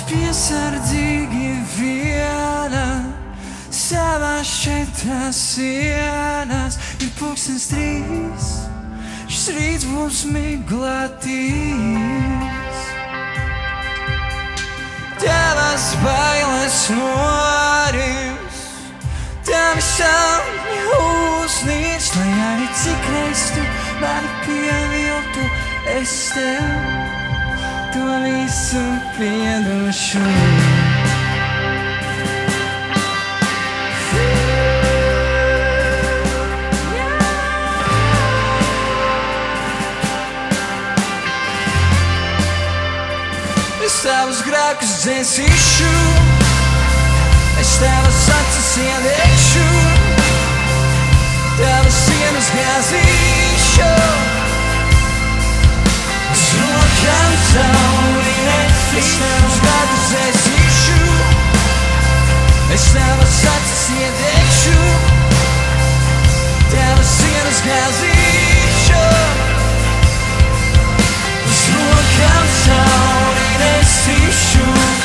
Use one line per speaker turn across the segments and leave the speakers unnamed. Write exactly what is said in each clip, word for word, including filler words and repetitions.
piesardzīgi viena savās četrās sienās. Ir pulkstens trīs, šis rīts būs miglātīs. Tavas bailes norims, tavi sapņi uznīc, lai arī cik reiz tu mani pieviltu, es tev to visu piedošu. Es tavus grēkus dzēsīšu, es tavas acis iedegšu, tavas sienas gāzīšu. Rokām cauri es tavus grēkus dzēsīšu, es tavas acis iedegšu, tavas sienas gāzīšu. Rokām cauri nesīšu.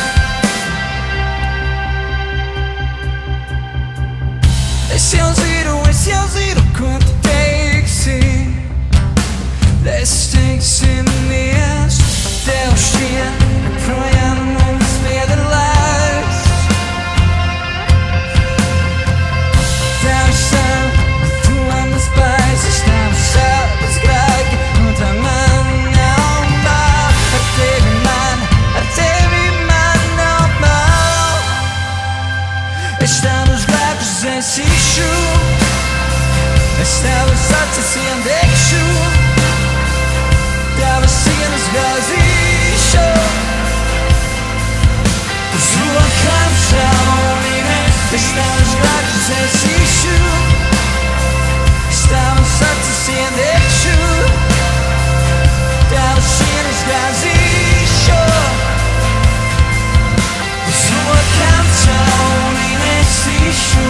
Es jau zinu, es jau zinu, ko tu teiksi. Mēs teiksimies, tev šķiet, projām mums pieder laiks. Tavs savu, tu manas baisas, tavs savas grēki, un tā man nav mal. Ar tevi man, ar tevi man nav mal. Es tavus grēkus dzēsīšu, es tavas acis iedegšu, tavas sienas gāzīšu. Uz rokām cauri es tavus grēkus dzēsīšu, es tavas acis iedegšu, tavas sienas gāzīšu. Uz rokām cauri nesīšu.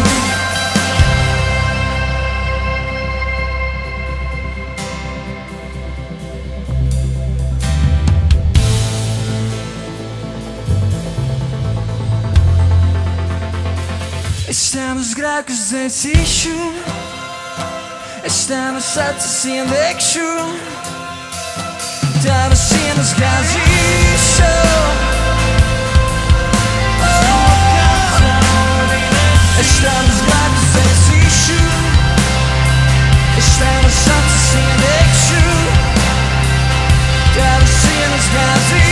Es tavus grēkus dzēsīšu, es tavas acis iedegšu, tavas sienas gāzīšu. Es tavus grēkus dzēsīšu, es tavas acis iedegšu, tavas sienas gāzīšu.